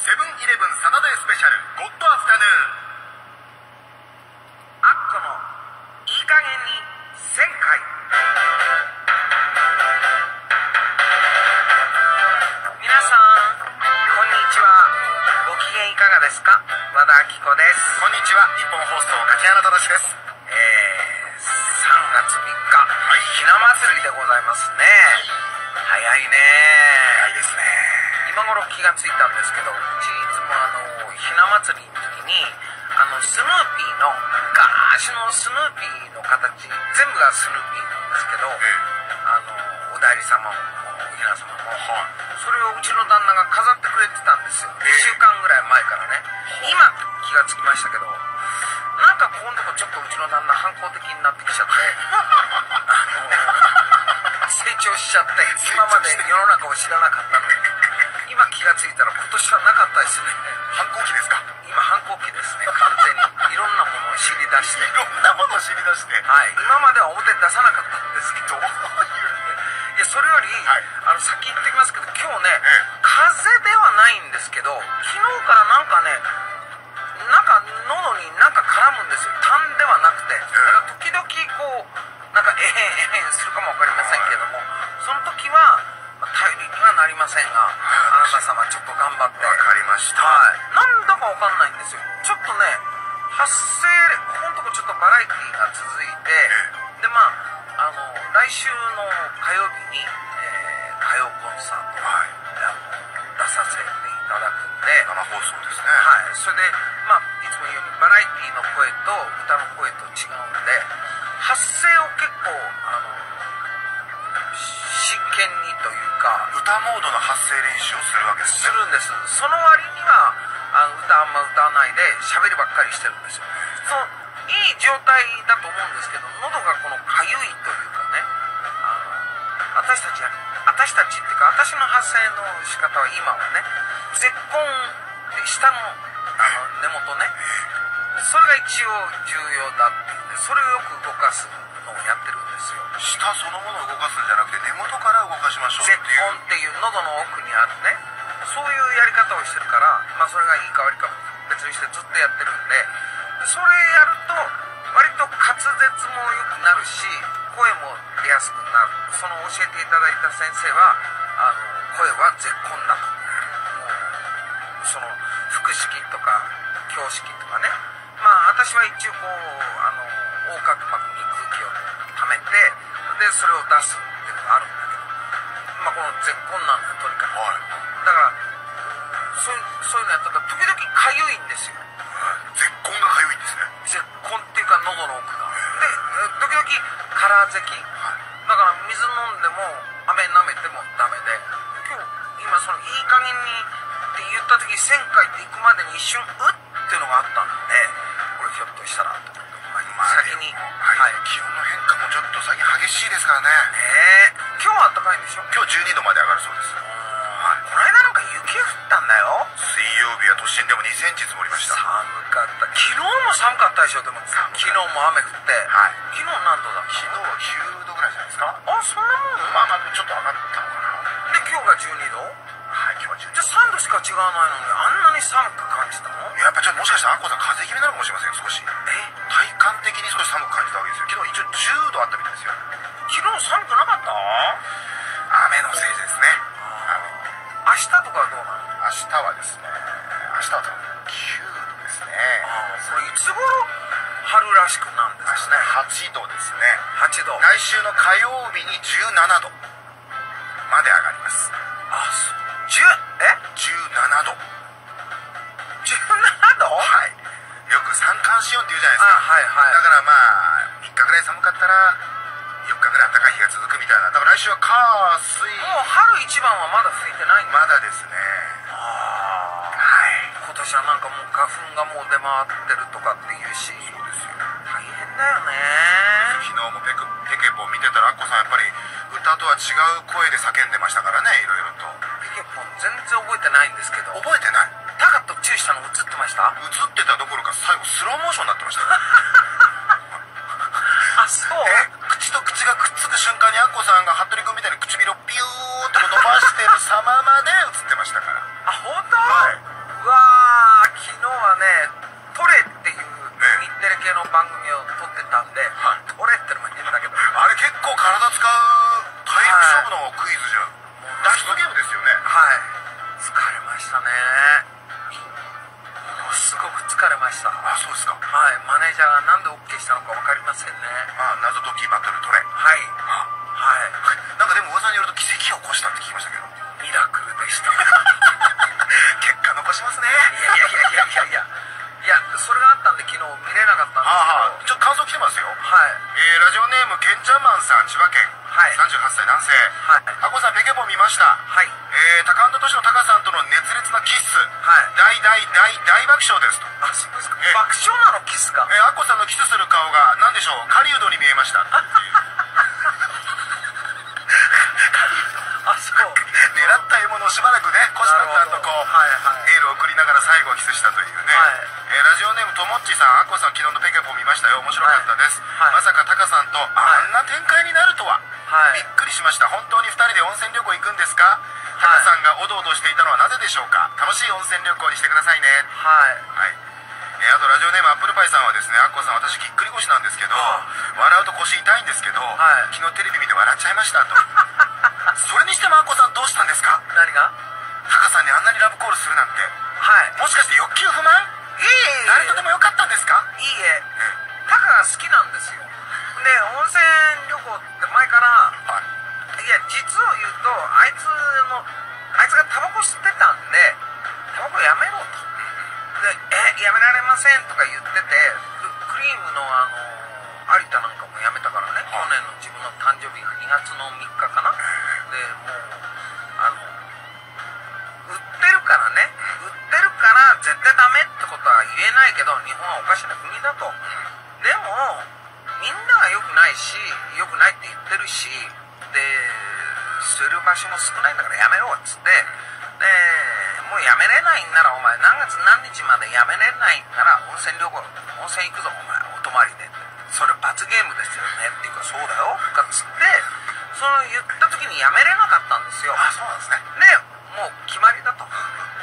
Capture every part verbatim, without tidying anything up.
セブンイレブンサタデースペシャルゴッドアフタヌーン。アッコのいい加減にせんかい。皆さんこんにちは。ご機嫌いかがですか？和田アキ子です。 こんにちは。日本放送柿原忠です。 えー、さんがつみっか、はい、ひな祭りでございますね。早いね。 早いですね。 今頃気がついたんですけど、うちいつもあのひな祭りの時にあのスヌーピーの昔のスヌーピーの形、全部がスヌーピーなんですけど、ええ、あのお代理様もおひな様も、はい、それをうちの旦那が飾ってくれてたんですよ、ええ、いっしゅうかんぐらい前からね。今気がつきましたけど、なんかここのとこちょっとうちの旦那反抗的になってきちゃってあの成長しちゃって、今まで世の中を知らなかったのに今気がついたら今年はなかったですね。 反抗期ですか？ 今反抗期ですね、完全に。いろんなものを知り出していろんなものを知り出して、 はい、今までは表に出さなかったんですけど、どういういやそれより、はい、あの先言ってきますけど、今日ね、ええ、風邪ではないんですけど、昨日からなんかね、なんか喉になんか絡むんですよ。痰ではなくて、だから時々こうなんかえへんえへんするかもわかりませんけれども、その時は頼りにはなりませんが、あなた様ちょっと頑張って。 わかりました。 はい、なんだかわかんないんですよ。ちょっとね、発生ここのとこちょっとバラエティーが続いて、でまああの来週の火曜日に、えー、歌謡コンサートを、はい、あの出させていただくんで、 生放送ですね。 はい、それでまあいつも言うようにバラエティーの声と歌の声と違うんで、発声を結構あの真剣にというか、 歌モードの発声練習をするわけですね。するんです。その割にはあの歌あんま歌わないで喋りばっかりしてるんですよ。そういい状態だと思うんですけど、喉がこのかゆいというかね、あの私たち私たちっていうか私の発声の仕方は今はね、絶根で下のあの根元ね、それが一応重要だっていうんで、それをよく動かすのをやってるんですよ。 下そのものを動かすんじゃなくて根元から動かしましょうっていう。 絶根っていう喉の奥にあるね、そういうやり方をしてるから、まあそれがいいか悪いか別にしてずっとやってるんで、それやると割と滑舌も良くなるし、声も出やすくなる。その教えていただいた先生はあの声は絶根だと、もうその腹式とか胸式とかね、まあ私は一応こうあの横隔膜に空気を溜めて、でそれを出すっていうのがあるんだけど、まあこの絶根なんだとにかく、はい、だからそういうそういうのやったら時々かゆいんですよ。 絶根がかゆいんですね。 絶根っていうか喉の奥がで、時々空咳、はい、だから水飲んでも飴舐めてもダメで、今日今そのいい加減にって言った時せんかいって行くまでに一瞬うっていうのがあったんで、これひょっとしたらと思って、まあ、先に、 はいはい、気温の変化もちょっと最近激しいですからね。 ねえ、今日は暖かいんでしょ？ 今日じゅうにどまで上がるそうです。 はい、この間なんか雪降ったんだよ。 水曜日は都心でもにセンチ積もりました。 寒かった。昨日も寒かったでしょ。でも昨日も雨降って、はい、昨日何度だ？ 昨日はきゅうどぐらいじゃないですか。 あ、そんなもん？ まあまあちょっと上がったのかな。 で今日がじゅうにど？ はい、今日はじゅうにど。 じゃあさんどしか違わないのにあんなに寒く感じたの？ やっぱちょっともしかしたらアッコさん風邪気味なのかもしれませんよ。少しえ体感的に少し寒く感じたわけですよ。昨日一応じゅうどあったみたいですよ。 昨日寒くなかった？ 雨のせいですね。 明日とかはどうなの？ 明日はですね、明日は多分きゅうどですね。 それいつ頃春らしくなんですね。 はちどですね。 はちど。 来週の火曜日にじゅうななどまで上がります。 あ、そう。じゅうえじゅうななど。 じゅうななど？ はい。よく三寒四温って言うじゃないですか。 あ、はいはい。 だからまあみっかぐらい寒かったらよっかぐらい暖かい日が続くみたいな。だから来週は火水。 もう春一番はまだ吹いてないんだ。 まだですね。 ああ、はい。今年はなんかもう花粉がもう出回ってるとかっていうし。 そうですよ。 大変だよね。 昨日もペクペケポ見てたらアッコさんやっぱり歌とは違う声で叫んでましたからね、いろいろと。 ペケポン全然覚えてないんですけど。 覚えてない？ タカとチューしたの映ってました？ 映ってたどころか最後スローモーションになってました。 あ、そう？ え、口と口がくっつく瞬間にアッコさんが服部君みたいに唇をビューッと伸ばしてる様まで映ってましたから。 あ、本当？ はい。 うもうクイズじゃん。脱出ゲームですよね。 はい、疲れましたね。もうすごく疲れました。 あ、そうですか。 はい、マネージャーがなんで OK したのか分かりませんね。 あ、謎解きバトルトレ。 はい、 あ、 はい、 なんかでも噂によると奇跡を起こしたって聞きましたけど。 ミラクルでした。 結果残しますね。 いやいやいやいやいやいやいや、それがあったんで昨日見れなかったんですけど。 ちょっと感想来てますよ。 はい、 えー、ラジオネームケンちゃんマンさん、千葉県、 はい、 さんじゅうはっさい男性。 はい、 アコさん、ペケボン見ました。 はい、 えー、タカアンドトシのタカさんとの熱烈なキス、 はい、 大大大大爆笑ですと。 あ、そうですか。 え爆笑なの、キスが。 えー、アッコさんのキスする顔が何でしょう、狩人に見えましたっていうあ、そう。 狙った獲物をしばらくね、虎視眈々とこう、 はいはい、 エールを送りながら最後はキスしたというね、 はい、 えー、ラジオネームともっちさん、アッコさん昨日のペケポン見ましたよ、面白かったです、 はい、 まさかタカさんとあんな展開になるとは、 はい、 びっくりしました。本当にふたりで温泉旅行行くんですか？タカさんがおどおどしていたのはなぜでしょうか？楽しい温泉旅行にしてくださいね。 はい、 はい。えー、あとラジオネームアップルパイさんはですね、アッコさん私ぎっくり腰なんですけど、笑うと腰痛いんですけど、 はい、 昨日テレビ見て笑っちゃいましたと。それにしてもアッコさんどうしたんですか？ 何が？ タカさんにあんなにラブコールするなんて、 はい、 もしかして欲求不満？ いえいえ、 誰とでもよかったんですか？ いいえ、タカが好きなんですよ。で、温泉旅行って前から、 はい、 いや、実を言うとあいつのあいつがタバコ吸ってたんで、タバコやめろと。で、え、やめられませんとか言ってて、ククリームのあの有田なんかもやめたからね、去年の自分の誕生日がにがつのみっかかな。で、もうあの売ってるからね、売ってるから絶対ダメってことは言えないけど、日本はおかしな国だと。でもみんなが良くないし、良くないって言ってるし、で捨てる場所も少ないんだからやめろっつって、でもうやめれないんならお前何月何日までやめれないんなら温泉旅行、温泉行くぞお前、お泊まりで、それ罰ゲームですよねっていうか、そうだよとかっつって、その言った時にやめれなかったんですよ。 あ、そうなんですね。 でもう決まりだと。で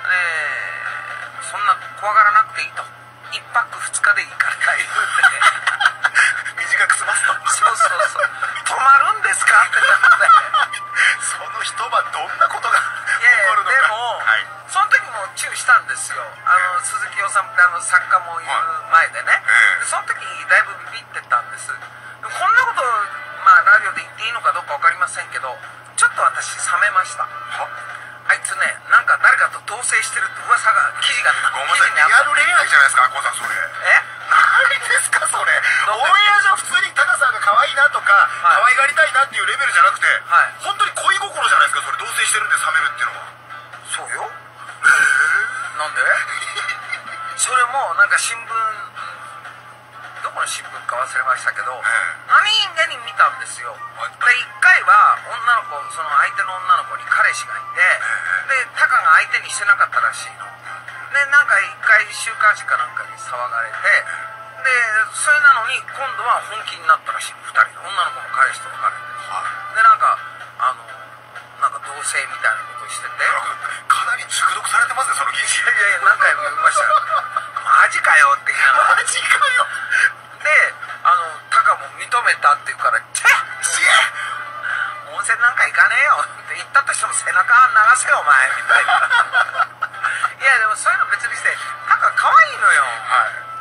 そんな怖がらなくていいと、いっぱくふつかでいいから大丈夫で短く済ますと。 そうそうそう、泊まるんですかってなってその一晩どんなことがいやいや、 起こるのか。 でも、はい、その時も注意したんですよ。あの鈴木おさむってあの作家もいる前でね、はい、でその時だいぶビビってたんです。でこんなことまあラジオで言っていいのかどうか分かりませんけど、ちょっと私冷めました。あいつね、なんか誰かと同棲してるって噂が、記事がごめんなさい、リアル恋愛じゃないですか、アッコさんそれ。 え？ 何ですかそれ。オンエア上普通にタカさんが可愛いなとか、はい、可愛がりたいなっていうレベルじゃなくて、はい、本当に恋心じゃないですか、それ。同棲してるんで冷めるっていうのは。 そうよ。なんで？それもなんか新聞、どこの新聞か忘れましたけど、何気に見たんですよ。でいっかいは女の子、その相手の女の子に彼氏がいて、でタカが相手にしてなかったらしいので、なんかいっかい週刊誌かなんかに騒がれて、でそれなのに今度は本気になったらしいの、ふたりの女の子も彼氏と別れて、でなんかあのなんか同棲みたいなことをしてて、 かなり熟読されてますね、その記事。 いやいや、何回も読みましたよ。マジかよって言いながら。 マジかよ。 で、あのタカも認めたっていうから、チェッ温泉なんか行かねえよって言ったとしても背中流せよお前みたいないやでもそういうの別にしてタカ可愛いのよ、はい、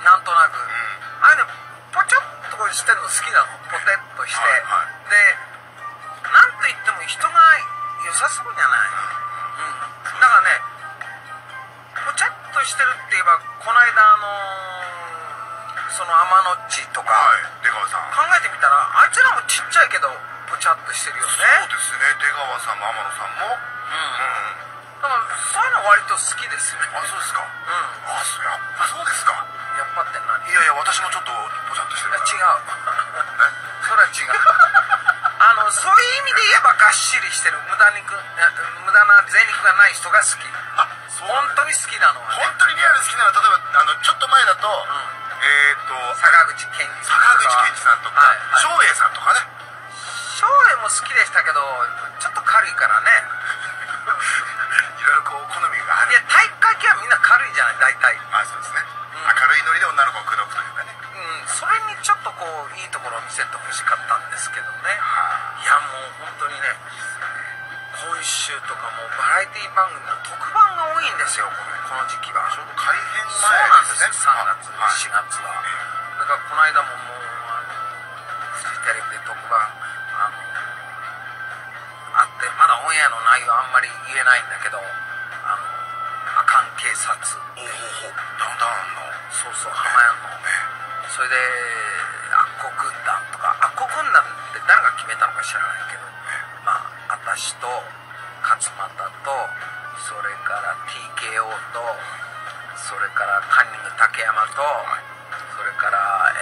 なんとなく、うん、あれねポチョッとしてるの好きなの、ポテッとして、はいはい、でなんと言っても人が良さそうじゃない、うん、だからねポチャッとしてるって言えばこの間あのー、その天のっちとか、 はい、出川さん考えてみたらあいつらもちっちゃいけどポチャッとしてるよね。 そうですね、出川さんも天野さんも、うん、うん、 だからそういうの割と好きですよね。 あ、そうですか。うん。あ、そう、やっぱそうですか。 やっぱって何？ いやいや、私もちょっとポチャッとしてる。 違う。それは違う。あのそういう意味で言えばがっしりしてる無駄肉、無駄な贅肉がない人が好き。あ、そう。本当に好きなのは、ね。 本当にリアル好きなのは、例えばあのちょっと前だと、うん、えっ、ー、と坂口健二坂口健二さんとか、照英、はい、さんとかね。 照英も好きでしたけどちょっと軽いからね。 いろいろこう好みがある。 いや体育会系はみんな軽いじゃない大体。 あ、そうですね、うん、明るいノリで女の子を口説くというかね、 うん、それにちょっとこういいところを見せてほしかったんですけどね、はあ、いやもう本当にね週とかもバラエティ番組の特番が多いんですよ、この時期は。 ちょうど改編そう前なんですよ、 ですね。 さんがつ、しがつは。だからこの間ももうあのフジテレビで特番あのあって、まだオンエアの内容あんまり言えないんだけど、あのアカン警察、 おお、ダウンタウンの、 そうそう、浜屋の、それでアッコ軍団とか、アッコ軍団って誰が決めたのか知らないけど、まあ私と勝俣と、それから ティーケーオー と、それからカンニング竹山と、それから、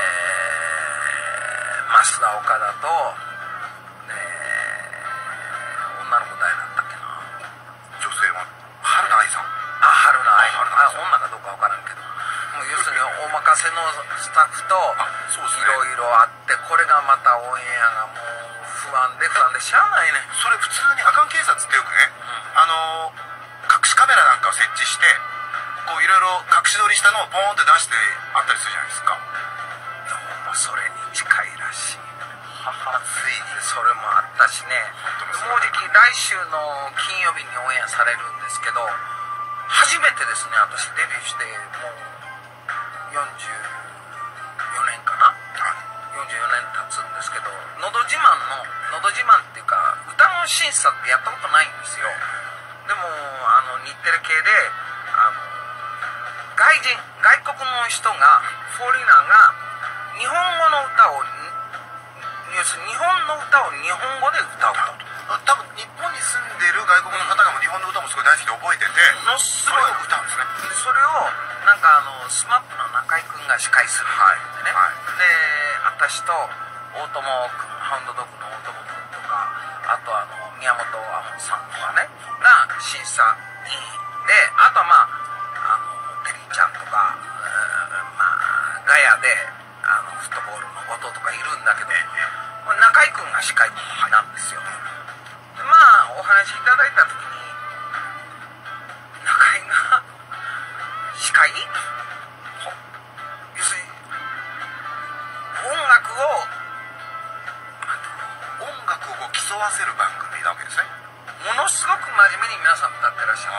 えー、増田岡田と、えー、女の子誰だったっけな、 女性は春菜愛さん。 あ、春菜愛、 あ、 女かどうか分からんけど、もう要するに大任せのスタッフといろいろあって、これがまたオンエアがもう不安で不安でしゃあないね。 それ普通にアカン警察ってよくね、うん、あの隠しカメラなんかを設置してこういろいろ隠し撮りしたのをポーンって出してあったりするじゃないですか。 どうもそれに近いらしい。 母ついにそれもあったしね。もうじき来週の金曜日にオンエアされるんですけど、初めてですね、私デビューしてもうよんじゅうよねんかな、よんじゅうよねん経つんですけど、のど自慢ののど自慢っていうか歌の審査ってやったことないんですよ。でもあの日テレ系であの外人外国の人がフォーリーナーが日本語の歌を、要するに日本の歌を日本語で歌うと。 多分日本に住んでる外国の方が日本の歌もすごい大好きで覚えてて、 ものすごい歌うんですね。 それをなんかあのスマップの中居君が司会するんでね、はい、で私と大友君、ハウンドドッグの大友君とか、あとあの宮本亞門さんとかねが審査員で、あとはまああのテリーちゃんとか、まあガヤであのフットボールの後藤とかいるんだけど、中居君が司会なんですよ。でまあお話いただいた時に中居が司会、要するに音楽を音楽をこう競わせる番組なわけですね。 ものすごく真面目に皆さん歌ってらっしゃる。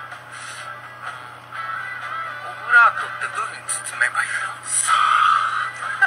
オブラートってどういうふうに包めばいいのさあ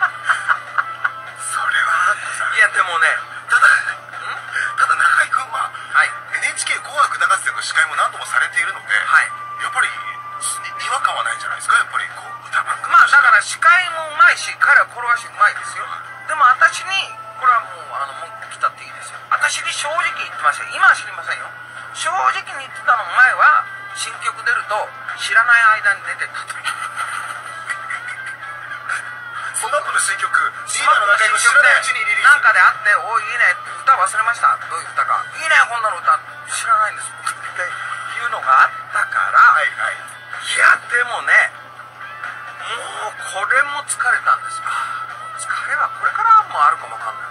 それはいやでもね、 ただただ中居君は、 はい、 エヌエイチケー 紅白歌合戦の司会も何度もされているので、はい、やっぱり違和感はないんじゃないですか。やっぱりこう歌番組、 まあだから司会もうまいし彼は転がしうまいですよ。でも私にこれはもうあの文句来たっていいですよ。私に正直言ってましたよ。今は知りませんよ。正直に言ってたの前は新曲出ると知らない間に出てたとその後の新曲リーダーの中居君知らないうちにリリースなんかであって「おいいいね」歌忘れました、どういう歌か「いいねこんなの歌知らないんです」っていうのがあったから、はいはい、いやでもねもうこれも疲れたんです。疲れはこれからもあるかもわかんない。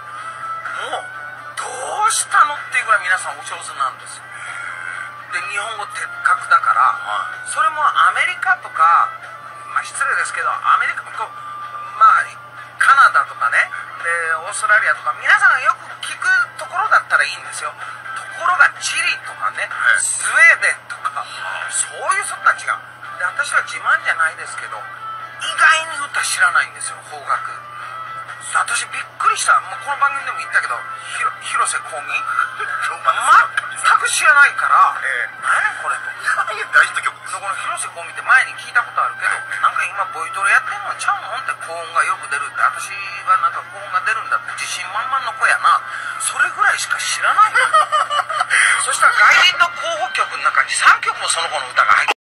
もうどうしたのっていうぐらい皆さんお上手なんですよ。で日本語的確だから、はい、それもアメリカとか、まあ失礼ですけどアメリカこうまあカナダとかね、でオーストラリアとか皆さんがよく聞くところだったらいいんですよ。ところがチリとかね、はい、スウェーデンとか、そういう人たちがで、私は自慢じゃないですけど意外に歌知らないんですよ、邦楽。私びっくりした。もうこの番組でも言ったけどひろ広瀬香美全く知らないから、えー、何やこれと大ヒット曲です。 この広瀬香美って前に聞いたことあるけど、なんか今ボイトレやってんのちゃうのって高音がよく出るって、私はなんか高音が出るんだって自信満々の子やな、それぐらいしか知らないのそしたら外人の候補曲の中にさんきょくもその子の歌が入って